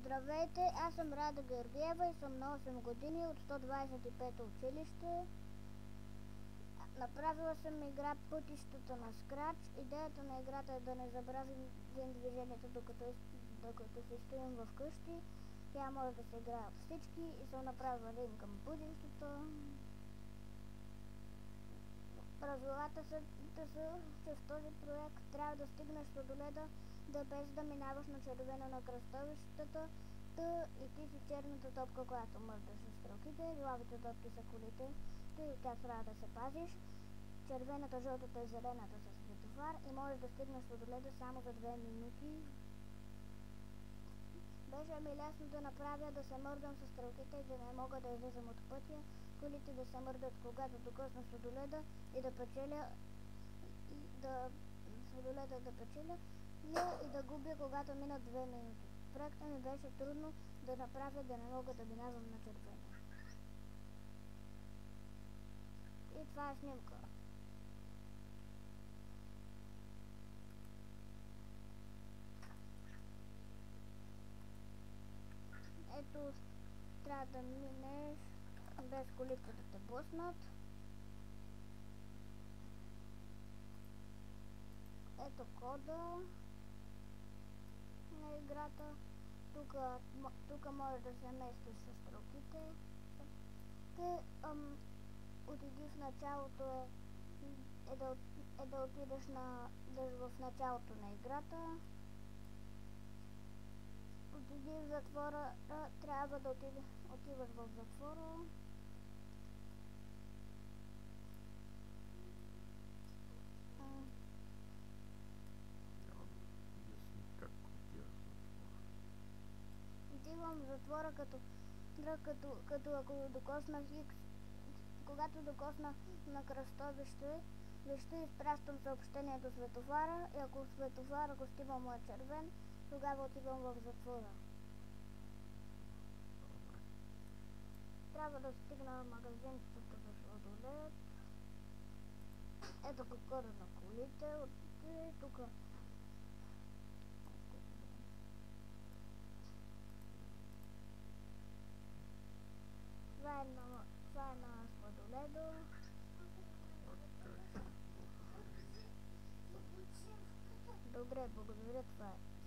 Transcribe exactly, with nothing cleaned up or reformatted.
Здравейте, аз съм Рада Георгиева и съм на осем години от сто двадесет и пето училище. Направила съм игра Пътищата на Scratch. Идеята на играта е да не забравим движението докато, докато се стоим в къщи. Тя може да се играе от всички и съм направила линк към пътищата. Правилата са, да са, че в този проект трябва да стигнеш сладоледа, да без да минаваш на червено на кръстовищата, та и ти си черната топка, която мърдаш с стрелките, лавите топки са колите, ти от тях трябва да се пазиш, червената, жълтата и зелената са светофар и можеш да стигнеш сладоледа само за две минути. Беше ми лесно да направя да се мърдам с стрелките и да не мога да излизам от пътя, колите да се мърдат когато докосна сладоледа и да печеля и да сладоледа да печеля и да губя когато минат две минути. Проекта ми беше трудно да направя да не мога да минавам на червено. И това е снимка. Ето, трябва да минеш без колите да те блъснат. Ето кода на играта. Тук може да се местиш с стрелките. Те, ам, отиди в началото е, е, да, е да отидеш на, да в началото на играта. Отиди в затвора, а, трябва да отиде, отиваш в затвора. Отивам в затвора като, като, като ако докосна хикс, когато докосна на кръстовище, веща изпращам съобщение до светофара и ако светофара, ако стима му е червен, тогава отивам в затвора. Трябва да стигна магазинчето за сладолед. Ето кода на колите. Тук това е на, това е на сладоледо. Добре, благодаря, това е.